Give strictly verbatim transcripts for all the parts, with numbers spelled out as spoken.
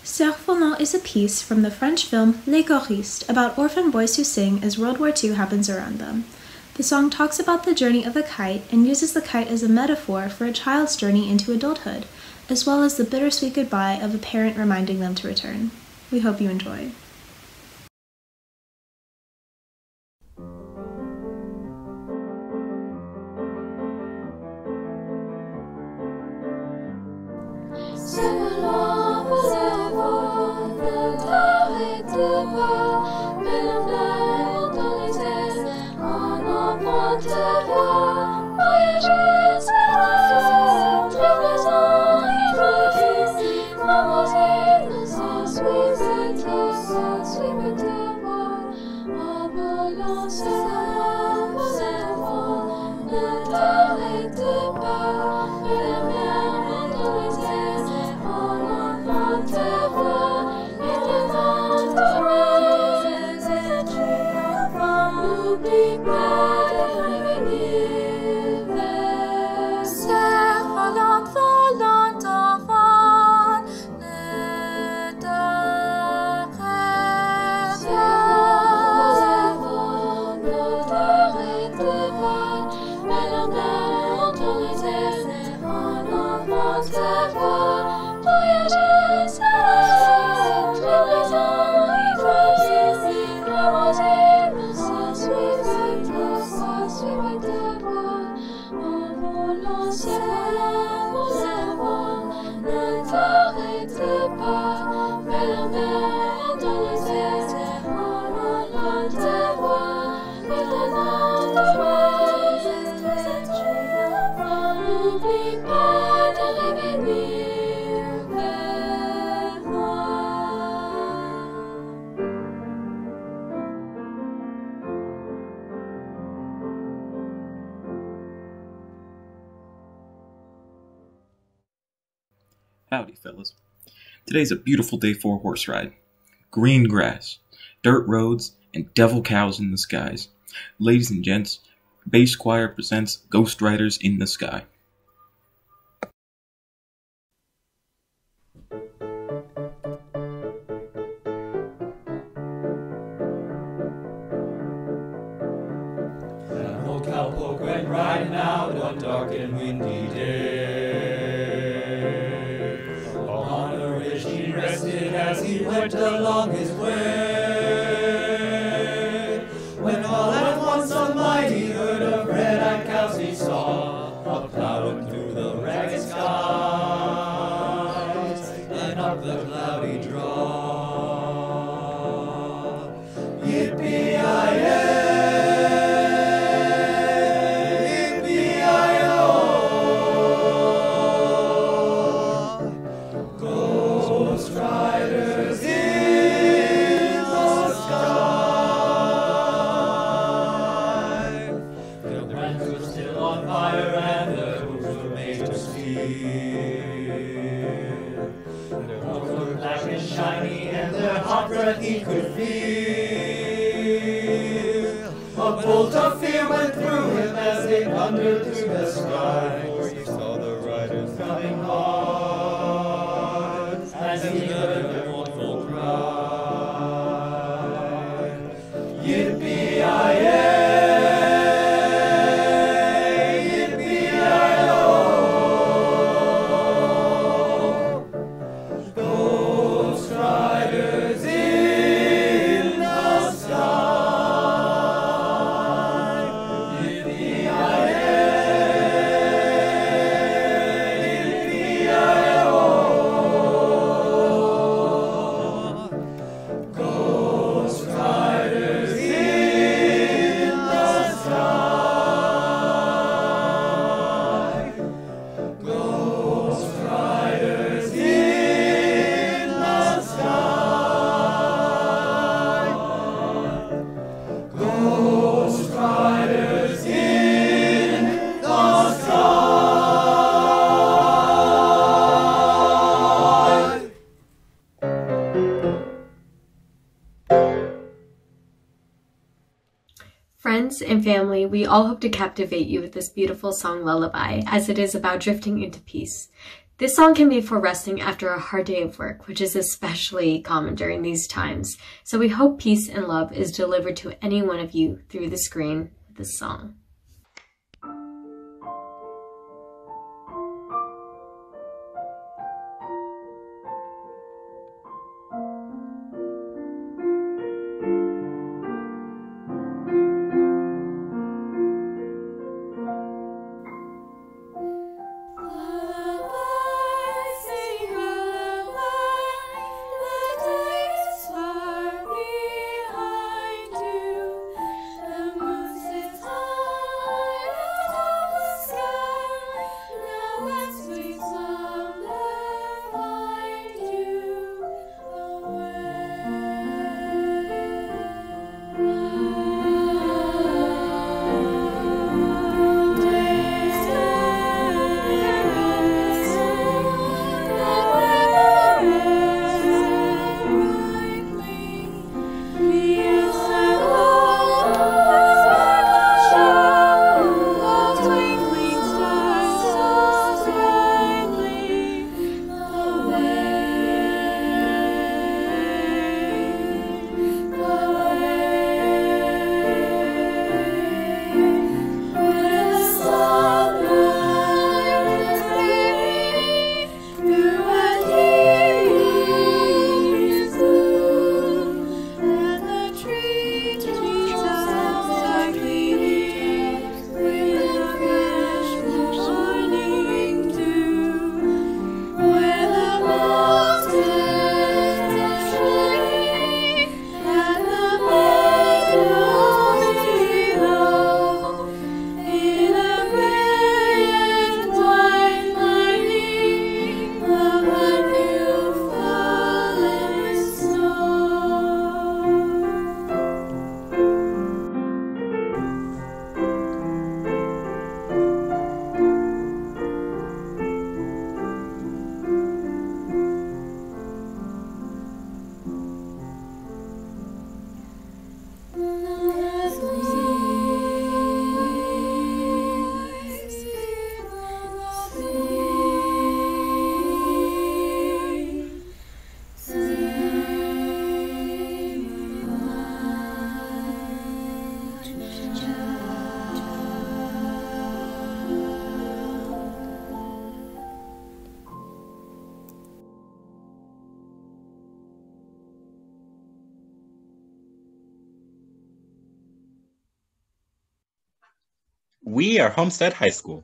Cerf-Volant is a piece from the French film Les Choristes about orphan boys who sing as World War Two happens around them. The song talks about the journey of a kite and uses the kite as a metaphor for a child's journey into adulthood, as well as the bittersweet goodbye of a parent reminding them to return. We hope you enjoy. Howdy, fellas. Today's a beautiful day for a horse ride. Green grass, dirt roads, and devil cows in the skies. Ladies and gents, Bass Choir presents Ghost Riders in the Sky. An old cowpoke went riding out one dark and windy day. On a ridge he rested as he went along his way. When all at once a mighty herd of red-eyed cows he saw, up plowing through the ragged skies and up the cloudy draw. Yippee-yi-yay! Their clothes were black and shiny, and their hot breath he could feel. A bolt of fear went through him as they thundered through the sky, for he saw the riders coming hard, as he heard their mournful cry. Yippee-yi-yay! Friends and family, we all hope to captivate you with this beautiful song Lullaby, as it is about drifting into peace. This song can be for resting after a hard day of work, which is especially common during these times. So we hope peace and love is delivered to any one of you through the screen with this song. We are Homestead High School.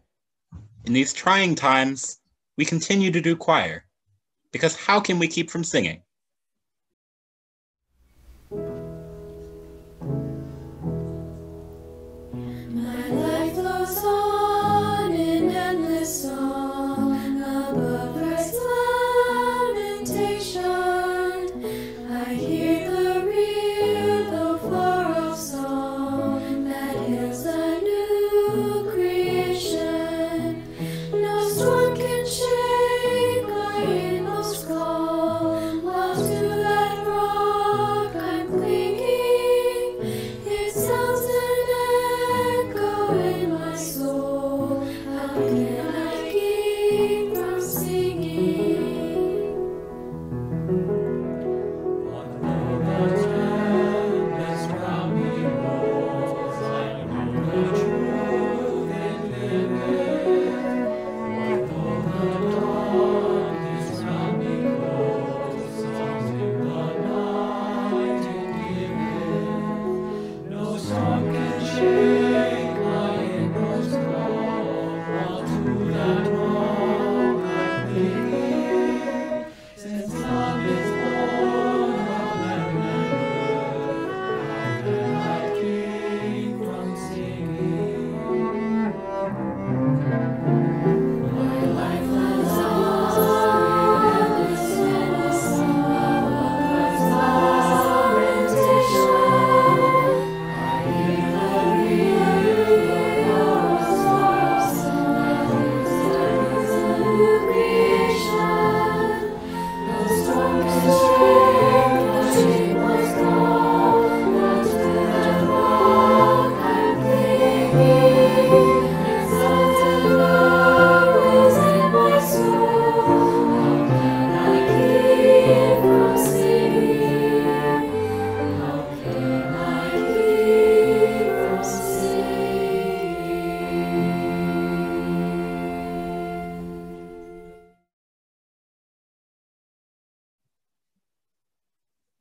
In these trying times, we continue to do choir, because how can we keep from singing? My life flows on in endless song, above earth's lamentation. I hear the real, though far off song that hails a new creation. No storm can shake my inmost calm.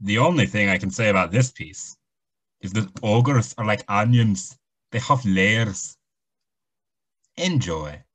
The only thing I can say about this piece is that ogres are like onions. They have layers. Enjoy.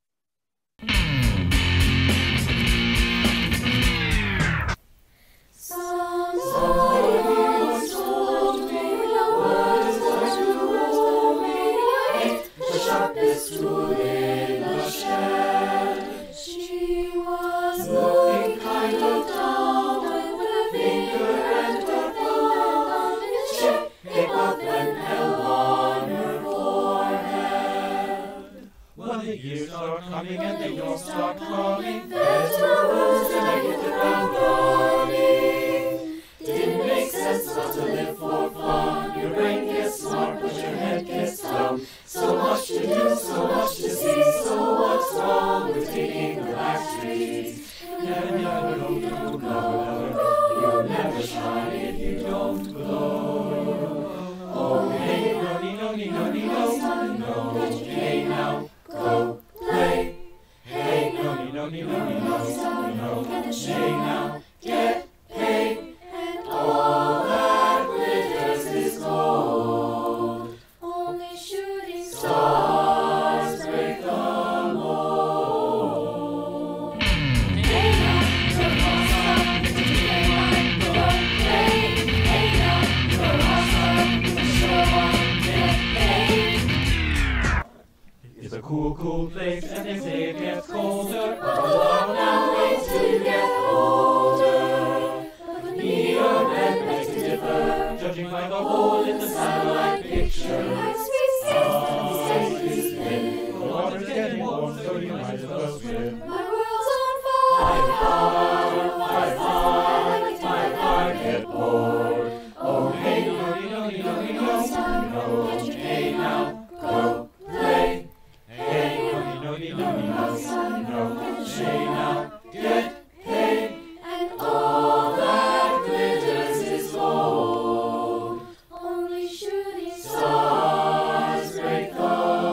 Somebody once told me the words were to hold me. The sharpest tool in the shed. She was looking kind of down with her finger and her thumb in the shape of an L on her forehead. When the years start coming and they don't stop coming, There's no words to make it around running. Didn't make sense not to live for fun. Your brain gets smart, but your head gets dumb. So much to do, so much to see. So what's wrong with taking the back streets? Never, never, no, no, no, you'll never shine if you don't glow. Oh, hey, no, no, no, no, no, no, hey now, go play. Hey, no, no, no, no, no, no, hey now, get paid. And all that glitters is gold. Only shooting stars break the mold. Hey now, you're awesome. Hey now, go play. Hey now, you're awesome. Sure one get paid. it's a cool, cool place, and they say it gets colder. Hold on now, wait till you get older. But me or men beg to differ. Judging by the hole in the satellite picture, As we sit, steady we spin. the water's getting warm, so you might as well swim. My world's on fire, fire, fire, fire, fire, fire, get bored. Oh, hey, no, no, no, no, no, no, hey now, go play. Hey, no, no, no, no, no, hey now, get paid. And all that glitters is gold. Only shooting stars break the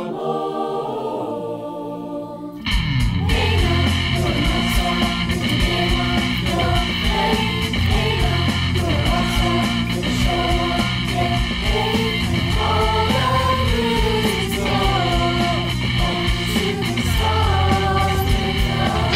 mold. Hey now, you're awesome. Hey now, go play. Hey now, you're awesome. The show won't get paid. All that glitters is gold. Only shooting stars break the mold.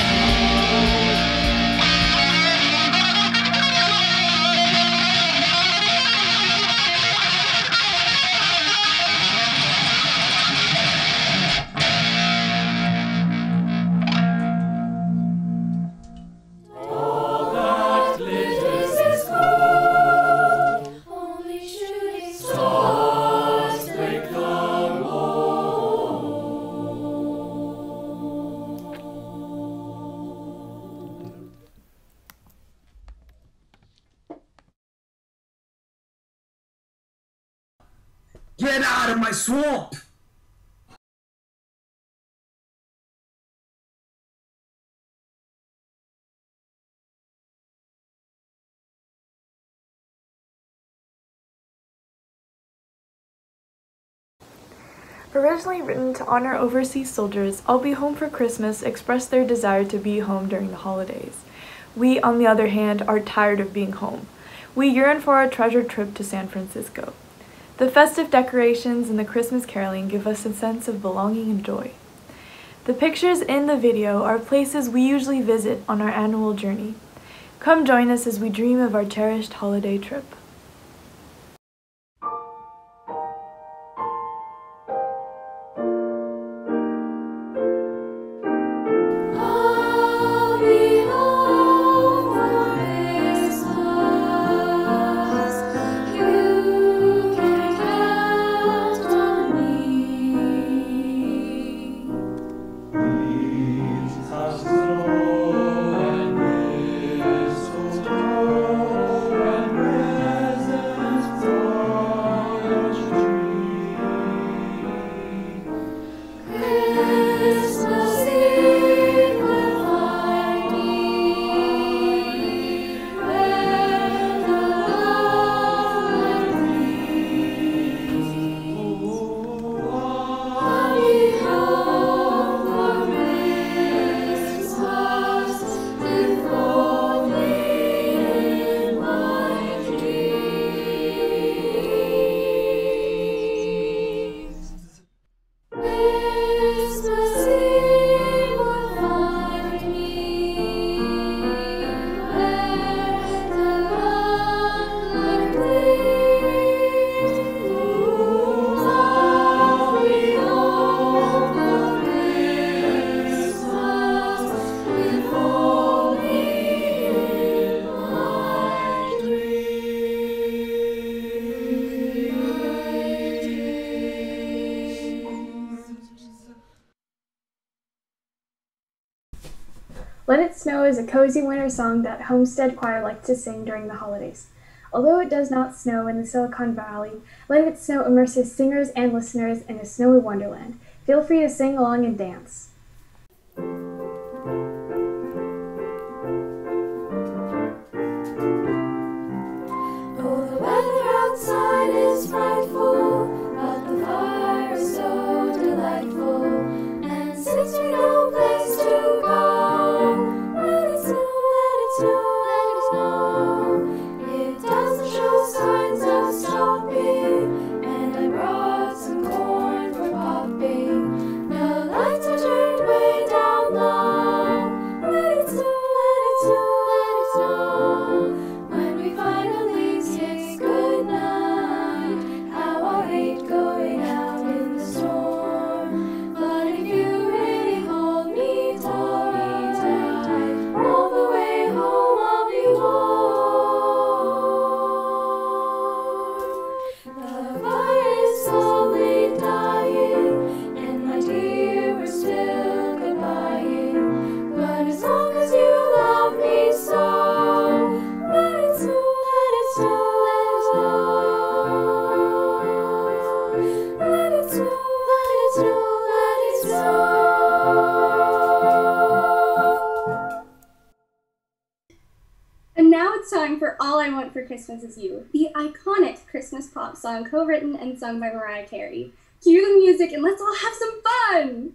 All that glitters is gold. Only shooting stars break the mold. Get out of my swamp! Originally written to honor overseas soldiers, I'll Be Home for Christmas expressed their desire to be home during the holidays. We, on the other hand, are tired of being home. We yearn for our treasured trip to San Francisco. The festive decorations and the Christmas caroling give us a sense of belonging and joy. The pictures in the video are places we usually visit on our annual journey. Come join us as we dream of our cherished holiday trip. I'll be home for Christmas. You can count on me. Leaves have snow and mistletoe and red Let It Snow is a cozy winter song that Homestead Choir likes to sing during the holidays. Although it does not snow in the Silicon Valley, Let It Snow immerses singers and listeners in a snowy wonderland. Feel free to sing along and dance. Outside is frightful, but the fire is so delightful, and since we no place to go, let it snow, let it snow, let it snow. It doesn't show signs of stopping, and I brought some corn for popping. The lights are turned way down low. Let it snow, let it snow, let it snow. When we finally say good night, how I hate going out in the storm. But if you really hold me tight, all the way home I'll be warm. The fire is slowly dying, and my dear, we're still goodbying. But as long as you love me so, let it snow, let it snow, let it snow. Let it snow, let it snow, let it snow. And now it's time for All I Want for Christmas Is You, the iconic Christmas pop song co-written and sung by Mariah Carey. Cue the music and let's all have some fun!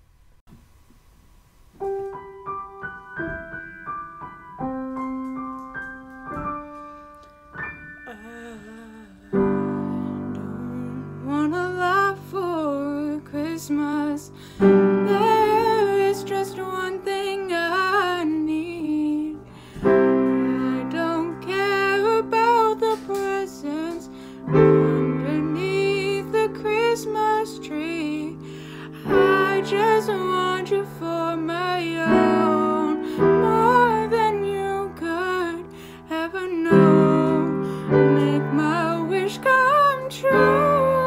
Want a lot for Christmas. There is just one thing I need. I don't care about the presents underneath the Christmas tree. I just want you for my own, more than you could ever know. Make my wish come true.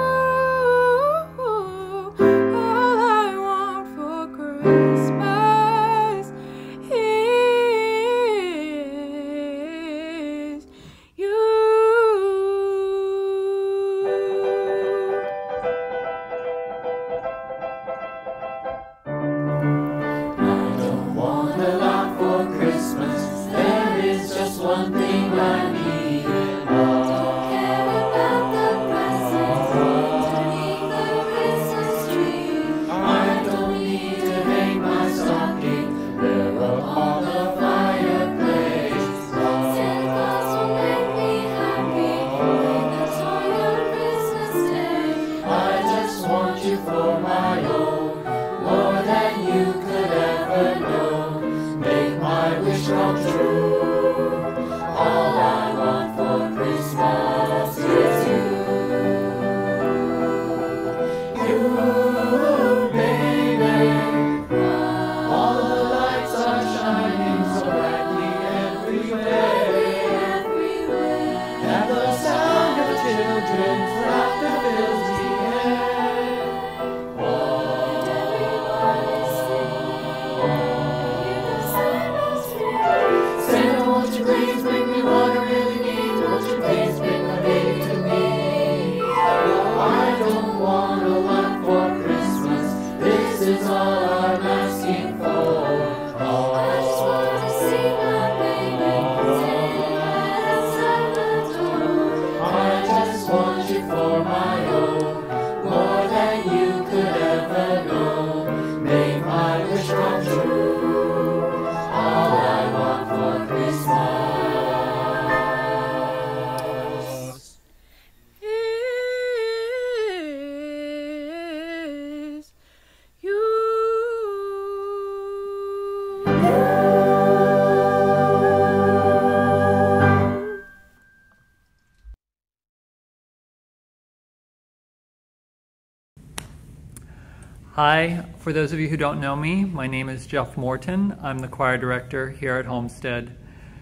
Hi, for those of you who don't know me, my name is Jeff Morton. I'm the choir director here at Homestead.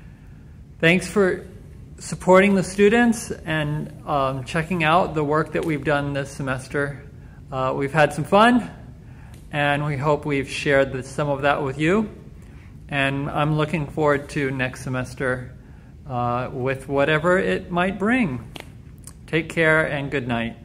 Thanks for supporting the students and um, checking out the work that we've done this semester. Uh, we've had some fun, and we hope we've shared the, some of that with you. And I'm looking forward to next semester uh, with whatever it might bring. Take care and good night.